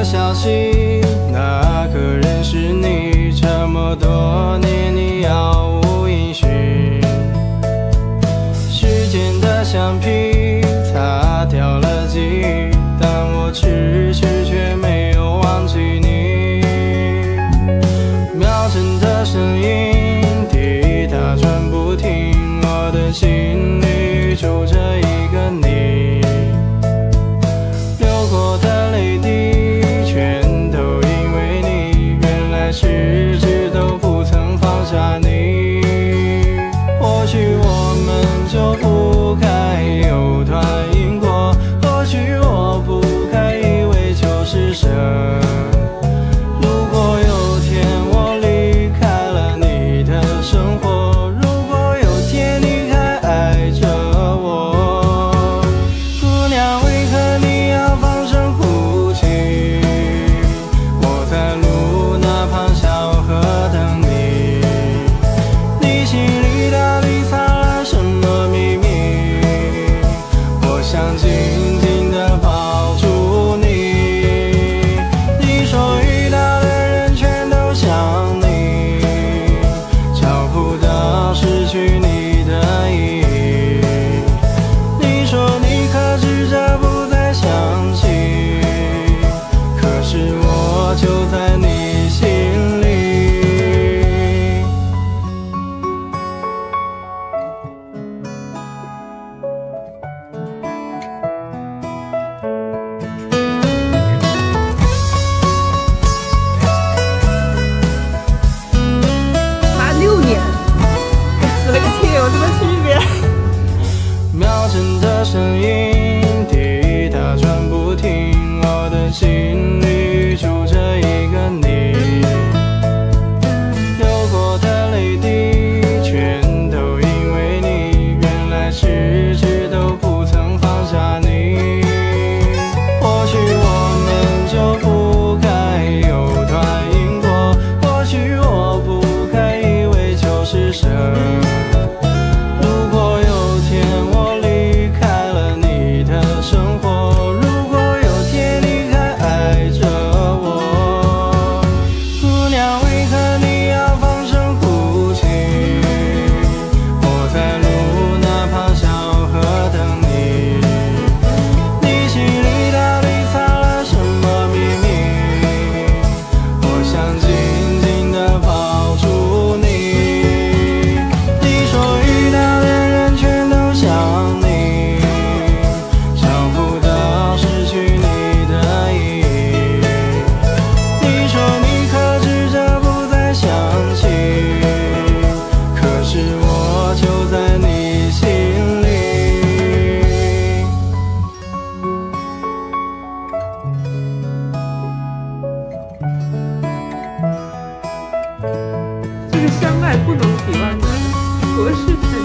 的消息，那个人是你，这么多年你杳无音讯。时间的橡皮擦掉了记忆，但我迟迟却没有忘记你。秒针的声音滴答转不停，我的心里住着一个你。流过的泪滴全都因为你，原来迟迟都不曾放下你。或许我们就不该有段因果，或许我不该以为就是神。如果有天我离开了你的生活，如果有天你还爱着我，姑娘，为何你要放声哭泣？我在路那旁小河等你，你心里到底藏了什么秘密？我想紧紧地抱住你。你说遇到的人全都像你，找不到失去你的意义。你说你克制着不再想起，可是我就在你心里。 86年，还死了个亲，有什么区别？ 秒针的声音滴答转不停，我的心里住着一个你。流过的泪滴全都因为你，原来迟迟都不曾放下你。或许我们就不该有段因果，或许我不该以为就是神。如果有天我离开了你的生活，如果有天你还爱着我，姑娘，为何你要放声哭泣？我在路那旁小河等你，你心里到底藏了什么秘密？我想紧紧地抱住你。你说遇到的人全都像你，找不到失去你的意义。你说你克制着不再想起，可是我就在你心里。 这个相爱不能比万难，何事太